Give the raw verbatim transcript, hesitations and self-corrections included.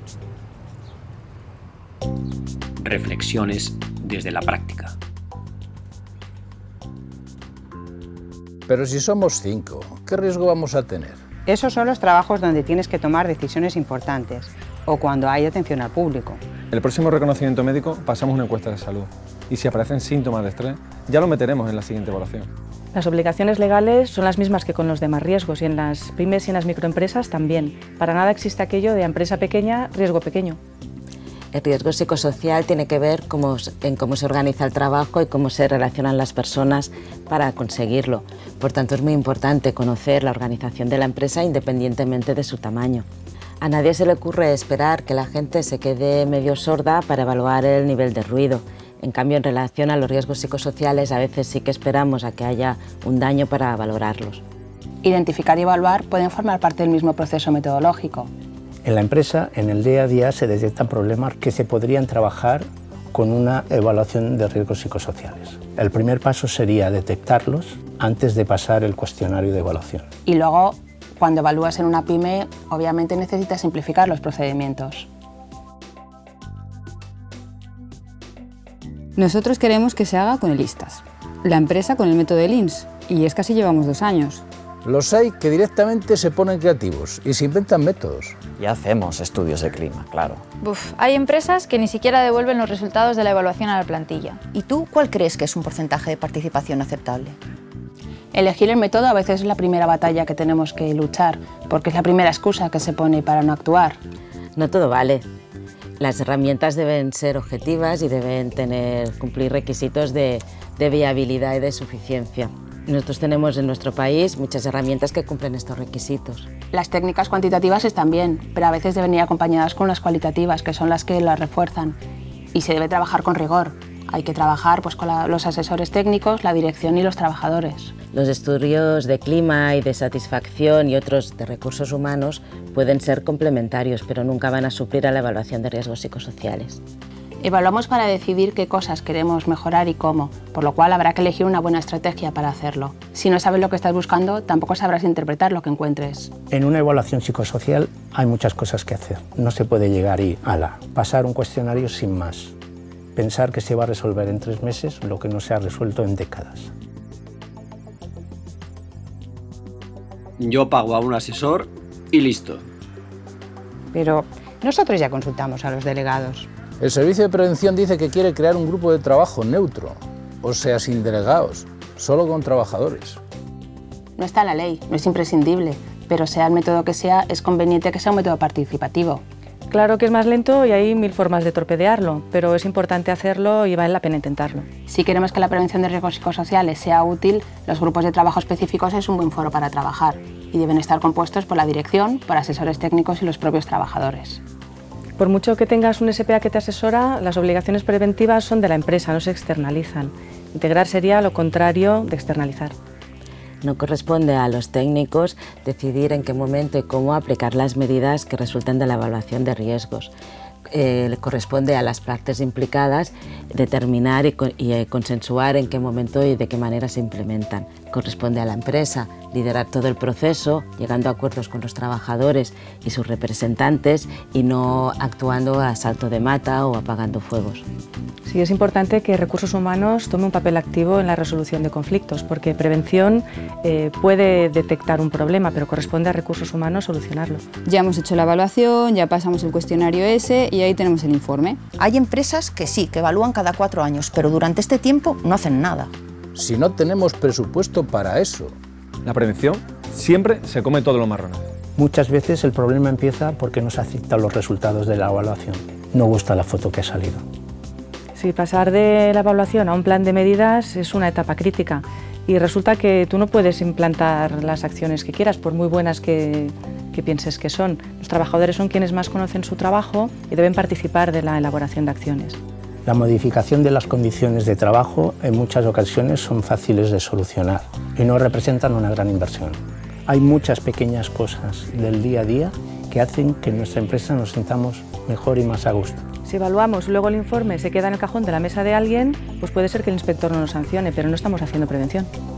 Reflexiones desde la práctica. Pero si somos cinco, ¿qué riesgo vamos a tener? Esos son los trabajos donde tienes que tomar decisiones importantes o cuando hay atención al público. El próximo reconocimiento médico pasamos una encuesta de salud y si aparecen síntomas de estrés ya lo meteremos en la siguiente evaluación. Las obligaciones legales son las mismas que con los demás riesgos y en las pymes y en las microempresas también. Para nada existe aquello de empresa pequeña, riesgo pequeño. El riesgo psicosocial tiene que ver cómo, en cómo se organiza el trabajo y cómo se relacionan las personas para conseguirlo. Por tanto, es muy importante conocer la organización de la empresa independientemente de su tamaño. A nadie se le ocurre esperar que la gente se quede medio sorda para evaluar el nivel de ruido. En cambio, en relación a los riesgos psicosociales, a veces sí que esperamos a que haya un daño para valorarlos. Identificar y evaluar pueden formar parte del mismo proceso metodológico. En la empresa, en el día a día, se detectan problemas que se podrían trabajar con una evaluación de riesgos psicosociales. El primer paso sería detectarlos antes de pasar el cuestionario de evaluación. Y luego, cuando evalúas en una pyme, obviamente necesitas simplificar los procedimientos. Nosotros queremos que se haga con el I S T A S, la empresa con el método del I N S, y es que así llevamos dos años. Los hay que directamente se ponen creativos y se inventan métodos. Y hacemos estudios de clima, claro. Uf, hay empresas que ni siquiera devuelven los resultados de la evaluación a la plantilla. ¿Y tú cuál crees que es un porcentaje de participación aceptable? Elegir el método a veces es la primera batalla que tenemos que luchar, porque es la primera excusa que se pone para no actuar. No todo vale. Las herramientas deben ser objetivas y deben tener, cumplir requisitos de, de viabilidad y de suficiencia. Nosotros tenemos en nuestro país muchas herramientas que cumplen estos requisitos. Las técnicas cuantitativas están bien, pero a veces deben ir acompañadas con las cualitativas, que son las que las refuerzan. Y se debe trabajar con rigor. Hay que trabajar pues, con la, los asesores técnicos, la dirección y los trabajadores. Los estudios de clima y de satisfacción y otros de recursos humanos pueden ser complementarios, pero nunca van a suplir a la evaluación de riesgos psicosociales. Evaluamos para decidir qué cosas queremos mejorar y cómo, por lo cual habrá que elegir una buena estrategia para hacerlo. Si no sabes lo que estás buscando, tampoco sabrás interpretar lo que encuentres. En una evaluación psicosocial hay muchas cosas que hacer. No se puede llegar y, ala, pasar un cuestionario sin más. Pensar que se va a resolver en tres meses lo que no se ha resuelto en décadas. Yo pago a un asesor y listo. Pero nosotros ya consultamos a los delegados. El Servicio de Prevención dice que quiere crear un grupo de trabajo neutro, o sea, sin delegados, solo con trabajadores. No está en la ley, no es imprescindible, pero sea el método que sea, es conveniente que sea un método participativo. Claro que es más lento y hay mil formas de torpedearlo, pero es importante hacerlo y vale la pena intentarlo. Si queremos que la prevención de riesgos psicosociales sea útil, los grupos de trabajo específicos es un buen foro para trabajar y deben estar compuestos por la dirección, por asesores técnicos y los propios trabajadores. Por mucho que tengas un S P A que te asesora, las obligaciones preventivas son de la empresa, no se externalizan. Integrar sería lo contrario de externalizar. No corresponde a los técnicos decidir en qué momento y cómo aplicar las medidas que resulten de la evaluación de riesgos. Eh, le corresponde a las partes implicadas determinar y, y eh, consensuar en qué momento y de qué manera se implementan. Corresponde a la empresa liderar todo el proceso, llegando a acuerdos con los trabajadores y sus representantes y no actuando a salto de mata o apagando fuegos. Sí, es importante que Recursos Humanos tome un papel activo en la resolución de conflictos, porque prevención eh, puede detectar un problema, pero corresponde a Recursos Humanos solucionarlo. Ya hemos hecho la evaluación, ya pasamos el cuestionario ese y ahí tenemos el informe. Hay empresas que sí, que evalúan cada cuatro años, pero durante este tiempo no hacen nada. Si no tenemos presupuesto para eso. La prevención siempre se come todo lo marrón. Muchas veces el problema empieza porque no se aceptan los resultados de la evaluación. No gusta la foto que ha salido. Sí, pasar de la evaluación a un plan de medidas es una etapa crítica y resulta que tú no puedes implantar las acciones que quieras, por muy buenas que, que pienses que son. Los trabajadores son quienes más conocen su trabajo y deben participar de la elaboración de acciones. La modificación de las condiciones de trabajo en muchas ocasiones son fáciles de solucionar y no representan una gran inversión. Hay muchas pequeñas cosas del día a día que hacen que en nuestra empresa nos sintamos mejor y más a gusto. Si evaluamos, luego el informe se queda en el cajón de la mesa de alguien, pues puede ser que el inspector no nos sancione, pero no estamos haciendo prevención.